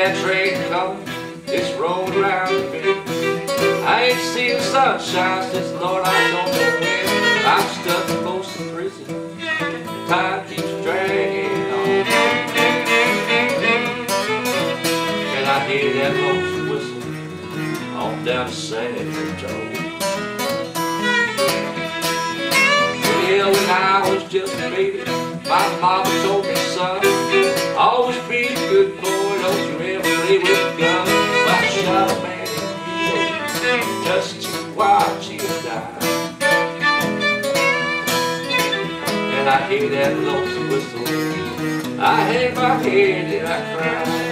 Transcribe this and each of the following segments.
that train coming, it's rolling around the bend. I ain't seen the sunshine since Lord I don't know when. I'm stuck in Folsom prison, time keeps dragging on. And I hear that lonesome whistle on down the San Antonio. Well, when I was just a baby, my mama told me, son, always be a good boy, don't you ever play with a gun. Well, I shot a man in the head just to watch him die. And I hear that lonesome whistle, I hang my head and I cry.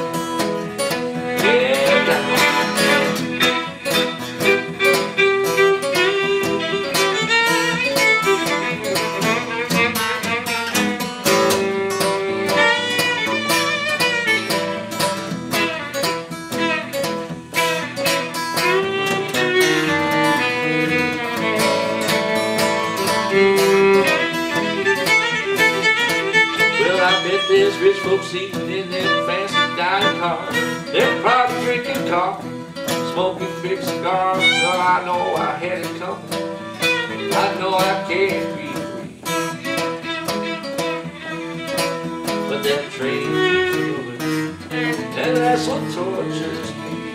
There's rich folks eating in them fancy dining cars. They're probably drinking coffee, smoking big cigars. Well, I know I had it coming, I know I can't be free. But that train keeps moving, and that's what tortures me.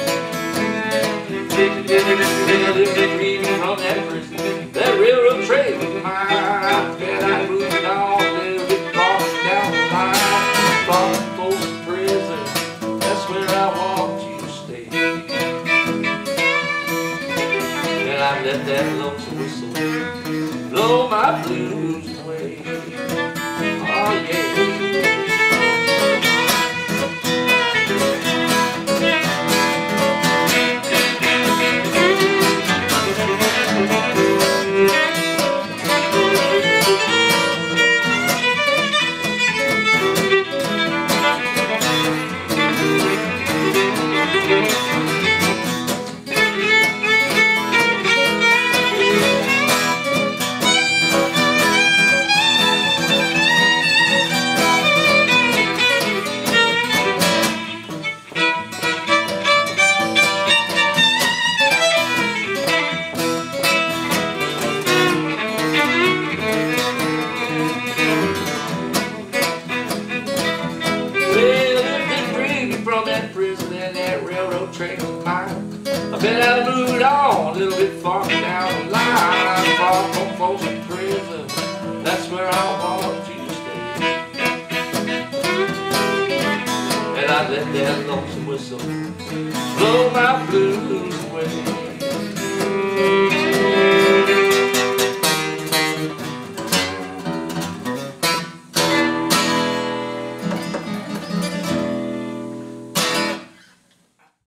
Well, if they free me from that prison, that railroad train was mine. Bet I moved on a little bit far down the line. From Folsom prison, that's where I want you to stay. And I let that lonesome whistle blow my blues away. Oh yeah. From that prison and that railroad train was mine. I bet I'd moved on a little bit far down the line. Far from Folsom prison, that's where I want you to stay. And I let that lonesome whistle blow my